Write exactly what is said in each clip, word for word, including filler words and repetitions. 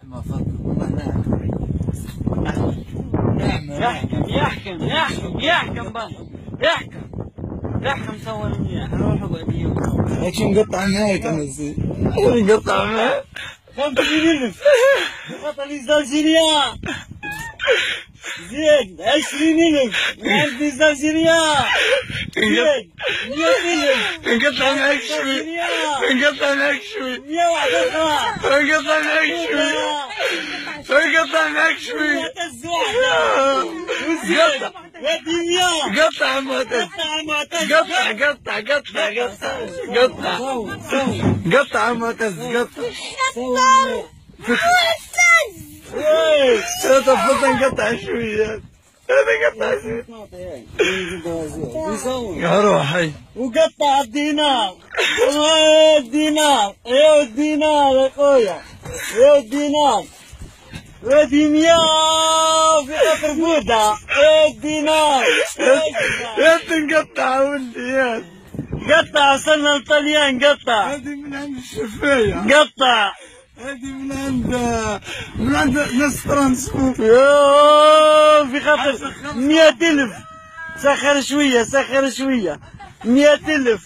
ما فضل والله نعم يحكم يحكم يحكم يحكم بس يحكم يحكم سوى المياه روح اقعد يوم هيك شو مقطع معاك انا زين مقطع معاك خمسين ألف قطع زوجينيا زين عشرين ألف عندي زوجينيا زين مية ألف انقطع معاك شوي انقطع معاك شوي مية واحدة انقطع معاك شوي انقطع معاك شوي وزين ودي مية قطع معتز قطع معتز قطع قطع قطع قطع قطع قطع معتز قطع هذا فضل نقطع شوية هذا قطع شوية يا روحي وقطع الدينار الدينار ايوه الدينار يا خويا ايوه الدينار ودي مياه في قطر بودا ايوه الدينار يا تنقطع ولدي يا قطع وصلنا الطليان قطع هذه من عند الشفاية قطع هذه من عند من عند ناس ترانسبورت يوه في خطر مية ألف سخر شوية سخر شوية مية ألف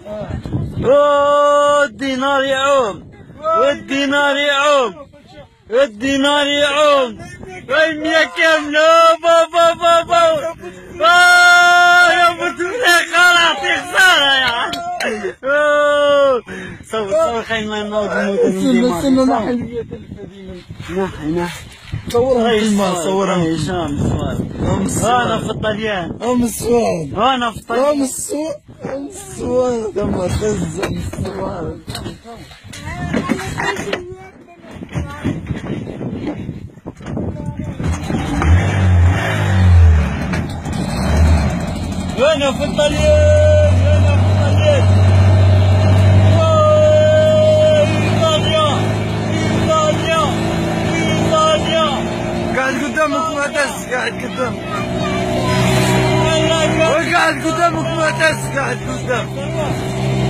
اوه الدينار يعوم والدينار يعوم والدينار يعوم والمية كاملة بابا بابا اوه يا بطولة خلاص خسارة يا اوه صور صور خلينا نموت استنى استنى نحي المية ألف هذه نحي نحي صورها في الماء صورها هشام انا في الطليان ام السواد انا في الطليان ام السواد ام السواد ام خز ام السواد انا في الطليان انا في الطليان ايطاليا ايطاليا ايطاليا قاعد قدامك معتز قاعد قدامك وقاعد قدامك معتز قاعد قدامك